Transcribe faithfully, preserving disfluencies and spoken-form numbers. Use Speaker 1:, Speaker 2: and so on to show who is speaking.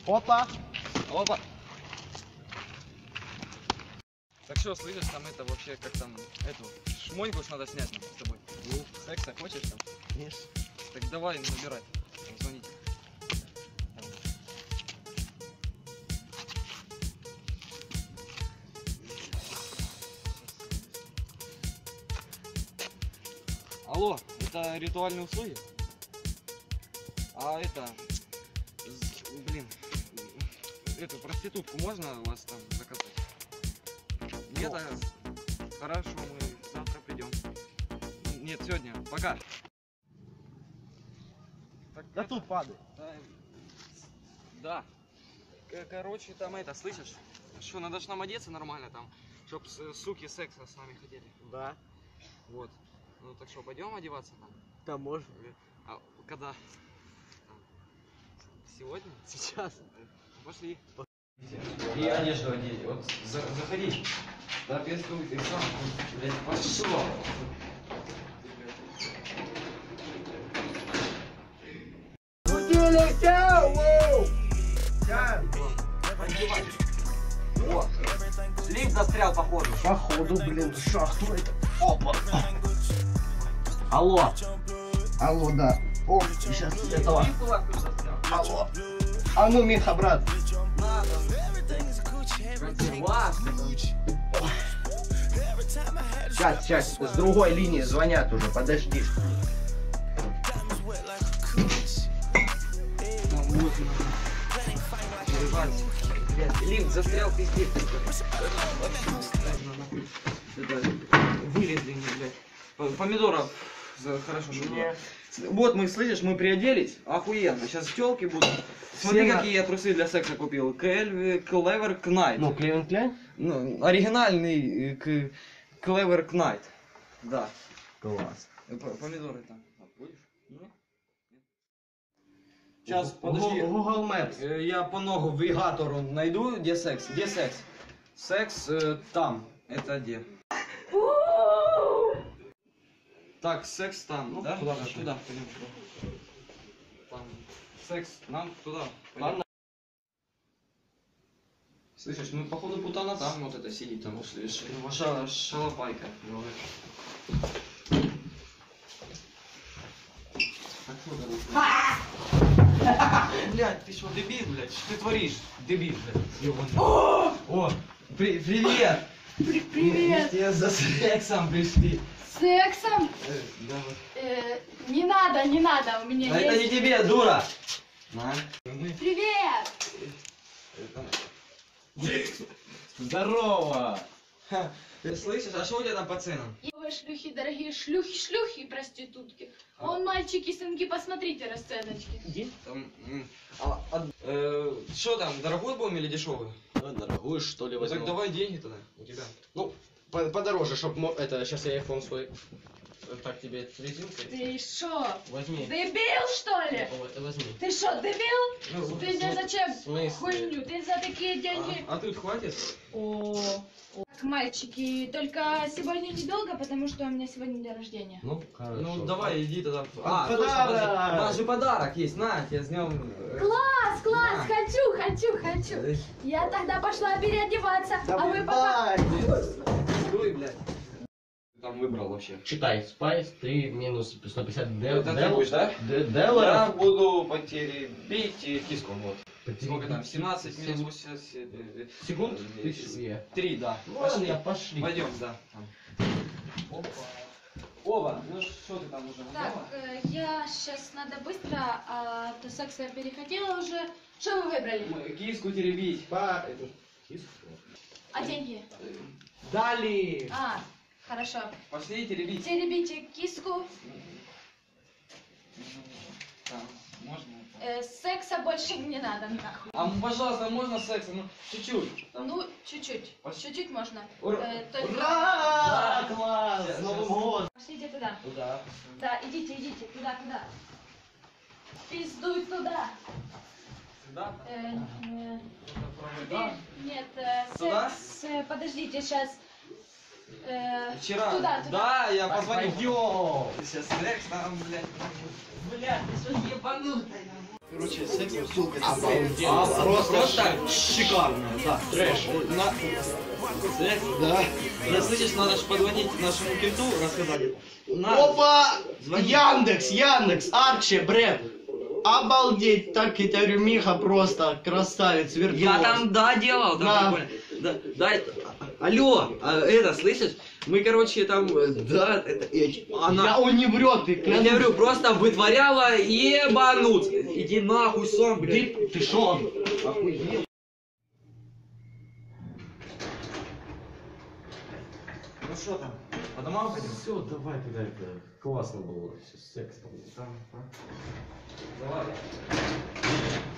Speaker 1: Опа!
Speaker 2: Опа! Так что, слышишь, там это вообще, как там, эту шмоньку уж надо снять нам с тобой.
Speaker 1: Ну,
Speaker 2: Секса хочешь там?
Speaker 1: конечно.
Speaker 2: Так давай, набирай, звонить. Алло, это ритуальные услуги? А это, блин, эту проститутку можно у вас там заказать? Нет, а... Хорошо, мы завтра придем. Нет, сегодня, пока. Так,
Speaker 1: Да тут падает.
Speaker 2: Да. да. Короче, там это, слышишь? Что, надо ж нам одеться нормально там, чтоб суки секса с нами хотели.
Speaker 1: Да.
Speaker 2: Вот. Ну так что, пойдем одеваться там?
Speaker 1: Да, можно.
Speaker 2: А когда? Сегодня?
Speaker 1: Сейчас.
Speaker 2: Пошли. И одежду одеть. Вот за, заходи. Да, пестуй, ты сам. Блядь, пошло. О, лифт застрял, походу.
Speaker 1: Походу, блин, шахту это. Опа.
Speaker 2: Алло.
Speaker 1: Алло, да. О, сейчас этого.
Speaker 2: Лифт у вас тут застрял.
Speaker 1: Алло. А ну, Миха, брат.
Speaker 2: Надо.
Speaker 1: Сейчас, сейчас, с другой линии звонят уже, подожди.
Speaker 2: Лифт застрял, пиздец. Вылезли, блядь. Помидоров. Хорошо, что было. Вот мы, слышишь, мы приоделись. Охуенно. Сейчас тёлки будут. Смотри,
Speaker 1: Все
Speaker 2: какие я трусы для секса купил. Clever Knight.
Speaker 1: Ну, Клевен Кляйн?
Speaker 2: Ну, оригинальный Clever Knight. Да.
Speaker 1: Класс.
Speaker 2: Помидоры там. Будешь? Нет? Сейчас, подожди.
Speaker 1: Google Maps.
Speaker 2: Я по навигатору найду, где секс. Где секс? Секс э, там. Это где? Так, секс там,
Speaker 1: Ну,
Speaker 2: да?
Speaker 1: туда
Speaker 2: Да,
Speaker 1: пошли.
Speaker 2: туда, пойдем туда. Там. Секс, нам туда. Пойдем.
Speaker 1: Ладно.
Speaker 2: Слышишь, ну походу путана там вот это сидит, там услышишь. Ша шалопайка. Блять, ты что, дебил, блядь? Что ты творишь? Дебил, блядь. О, при привет!
Speaker 3: Привет!
Speaker 2: Мы за сексом пришли.
Speaker 3: Сексом?
Speaker 2: Э, да, вот.
Speaker 3: Э, не надо, не надо, у меня
Speaker 2: А это не
Speaker 3: есть...
Speaker 2: тебе, дура! На.
Speaker 3: Привет!
Speaker 1: Здорово!
Speaker 2: Ха, ты слышишь, а что у тебя там по ценам?
Speaker 3: Вы шлюхи, дорогие шлюхи, шлюхи, проститутки.
Speaker 2: А.
Speaker 3: Вон, мальчики, сынки, посмотрите расценочки.
Speaker 1: Где?
Speaker 2: Там, м, а, а, э, что там, дорогой будем или дешевый?
Speaker 1: Дорогую, что ли,
Speaker 2: Ну,
Speaker 1: возьму?
Speaker 2: так давай деньги тогда у тебя.
Speaker 1: Ну, по подороже, чтоб... Это, сейчас я iPhone свой... Так, тебе резинкой.
Speaker 3: Ты шо,
Speaker 1: Возьми.
Speaker 3: дебил, что ли?
Speaker 1: Вот, возьми.
Speaker 3: Ты шо, дебил?
Speaker 2: Ну,
Speaker 3: Ты за зачем
Speaker 1: В смысле?
Speaker 3: хуйню? Ты за такие деньги?
Speaker 2: А, а тут хватит?
Speaker 3: О, так, мальчики, только сегодня недолго, потому что у меня сегодня день рождения.
Speaker 1: Ну, хорошо.
Speaker 2: Ну давай, иди тогда. А,
Speaker 1: Подарок!
Speaker 2: точно, подожди. У нас же подарок есть, на, я с днем.
Speaker 3: Класс, класс,
Speaker 2: На.
Speaker 3: хочу, хочу, хочу. Я тогда пошла переодеваться, а вы пока...
Speaker 2: Дуй, блядь. Ты там выбрал вообще.
Speaker 1: Читай. Спайс, ты минус сто пятьдесят дел...
Speaker 2: Это ты будешь, да? Я
Speaker 1: Делларов.
Speaker 2: буду потеребить киску, вот. Сколько там? семнадцать минус восемьдесят
Speaker 1: Секунд?
Speaker 2: э,
Speaker 1: Тысяча.
Speaker 2: Три, да.
Speaker 1: Пошли, пошли.
Speaker 2: Пойдем, да. Там. Опа. Ова, ну что ты там уже
Speaker 3: Так,
Speaker 2: готова?
Speaker 3: э, я сейчас надо быстро, а то секс я перехотела уже. Что вы выбрали?
Speaker 2: Мы киску теребить.
Speaker 1: По... эту киску.
Speaker 3: А деньги?
Speaker 1: Дали!
Speaker 3: А, хорошо.
Speaker 2: Пошли теребить.
Speaker 3: Теребите киску.
Speaker 2: Там, можно?
Speaker 3: Э, секса больше не надо, нахуй.
Speaker 2: А, пожалуйста, можно секса? Ну, чуть-чуть. Там.
Speaker 3: Ну, чуть-чуть.
Speaker 2: Пошли.
Speaker 3: Чуть-чуть можно.
Speaker 2: Ура!
Speaker 3: Э, только-
Speaker 1: Ура! Класс!
Speaker 2: Сейчас,
Speaker 1: С Новым
Speaker 2: сейчас.
Speaker 1: годом!
Speaker 3: Пошлите туда.
Speaker 2: Туда.
Speaker 3: Да, идите, идите. Туда, туда. Пиздуй туда.
Speaker 2: Сюда?
Speaker 3: Э, э,
Speaker 2: Это
Speaker 3: теперь,
Speaker 2: провода.
Speaker 3: нет, э,
Speaker 2: Туда?
Speaker 3: секс, э, подождите, сейчас. Э,
Speaker 2: Вчера.
Speaker 3: Туда, туда.
Speaker 2: Да, я позвонил.
Speaker 1: Пойдем.
Speaker 2: Сейчас секс там, блядь. Блядь, ты что ебанутая?
Speaker 1: Короче, секс ссылка.
Speaker 2: А, просто, просто шикарно, да.
Speaker 1: Трэш.
Speaker 2: На... Секс?
Speaker 1: Да.
Speaker 2: Да, слышишь, надо же позвонить нашему кенту, рассказать. На.
Speaker 1: Опа!
Speaker 2: Звони.
Speaker 1: Яндекс, Яндекс, Арчи, Бред. Обалдеть, так и говорю, Миха просто красавец, виртуоз.
Speaker 2: Я там, да, делал, там
Speaker 1: Да.
Speaker 2: прикольно. Да, да, это- алло, а, это, слышишь? Мы, короче, там, э, да, это, э, она...
Speaker 1: Я, он не врет, ты
Speaker 2: Я
Speaker 1: клянусь.
Speaker 2: тебе говорю, просто вытворяла ебануть. Иди нахуй сам, блядь.
Speaker 1: Ты, ты шо?
Speaker 2: Охуел. Ну что там, по домам пойдем?
Speaker 1: Все, давай тогда, это классно было, все, секс там.
Speaker 2: Давай.